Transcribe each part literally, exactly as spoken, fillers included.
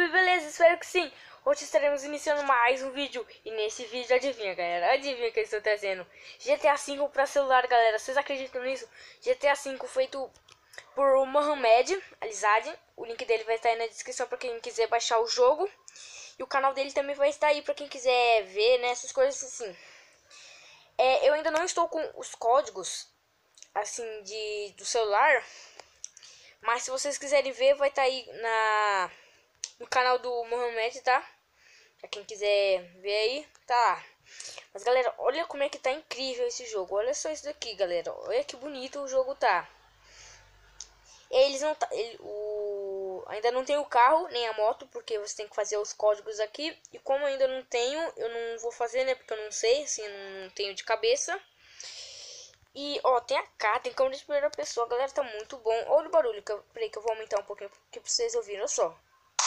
salve, beleza? Espero que sim. Hoje estaremos iniciando mais um vídeo. E nesse vídeo, adivinha, galera? Adivinha que eu estou trazendo G T A cinco para celular, galera. Vocês acreditam nisso? G T A cinco feito por Mohamed Alizade. O link dele vai estar aí na descrição para quem quiser baixar o jogo. E o canal dele também vai estar aí para quem quiser ver, né? Essas coisas assim. É, eu ainda não estou com os códigos, assim, de, do celular. Mas se vocês quiserem ver, vai estar aí na... no canal do Mohamed, tá? Pra quem quiser ver aí, tá. Mas galera, olha como é que tá incrível esse jogo. Olha só isso daqui, galera. Olha que bonito o jogo tá. Eles não tá, ele, o ainda não tem o carro nem a moto, porque você tem que fazer os códigos aqui. E como eu ainda não tenho, eu não vou fazer, né? Porque eu não sei, assim, eu não tenho de cabeça. E ó, tem a carta, tem câmera de primeira pessoa, galera, tá muito bom. Olha o barulho, que eu, peraí que eu vou aumentar um pouquinho aqui pra vocês ouvirem, olha só.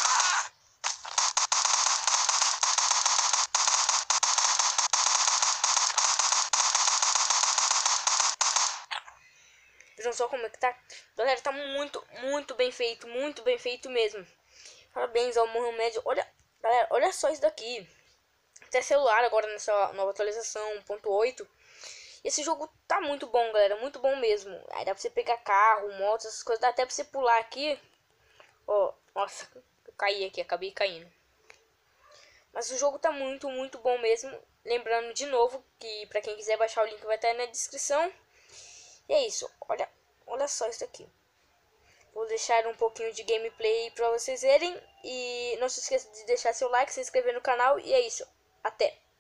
Vejam só como é que tá. Galera, tá muito, muito bem feito. Muito bem feito mesmo. Parabéns ao Mohamed. Olha, galera, olha só isso daqui. Até celular agora nessa nova atualização um ponto oito. Esse jogo tá muito bom, galera. Muito bom mesmo. Aí dá pra você pegar carro, motos, essas coisas. Dá até pra você pular aqui. Ó, nossa, eu caí aqui, acabei caindo. Mas o jogo tá muito, muito bom mesmo. Lembrando de novo que pra quem quiser baixar o link vai estar aí na descrição. E é isso, olha, olha só isso aqui. Vou deixar um pouquinho de gameplay pra vocês verem. E não se esqueça de deixar seu like, se inscrever no canal. E é isso, até!